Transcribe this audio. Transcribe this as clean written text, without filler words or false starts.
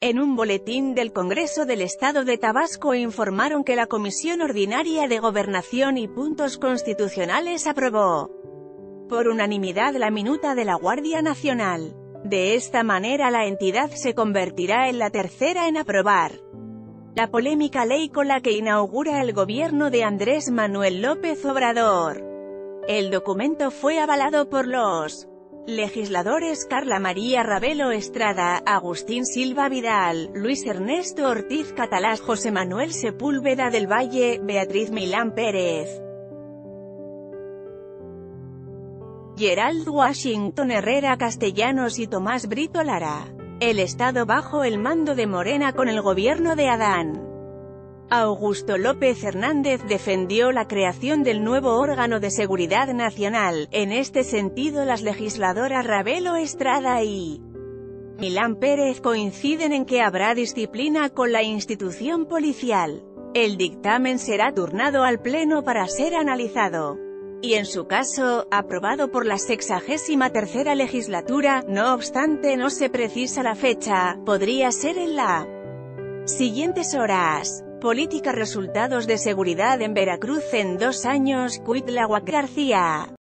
En un boletín del Congreso del Estado de Tabasco informaron que la Comisión Ordinaria de Gobernación y Puntos Constitucionales aprobó por unanimidad la minuta de la Guardia Nacional. De esta manera la entidad se convertirá en la tercera en aprobar la polémica ley con la que inaugura el gobierno de Andrés Manuel López Obrador. El documento fue avalado por los legisladores Carla María Ravelo Estrada, Agustín Silva Vidal, Luis Ernesto Ortiz Catalá, José Manuel Sepúlveda del Valle, Beatriz Milán Pérez, Gerald Washington Herrera Castellanos y Tomás Brito Lara. El Estado bajo el mando de Morena con el gobierno de Adán Augusto López Hernández defendió la creación del nuevo órgano de seguridad nacional. En este sentido, las legisladoras Ravelo Estrada y Milán Pérez coinciden en que habrá disciplina con la institución policial. El dictamen será turnado al Pleno para ser analizado y, en su caso, aprobado por la 63ª legislatura. No obstante, no se precisa la fecha, podría ser en las siguientes horas. Política: resultados de seguridad en Veracruz en 2 años. Cuitláhuac García.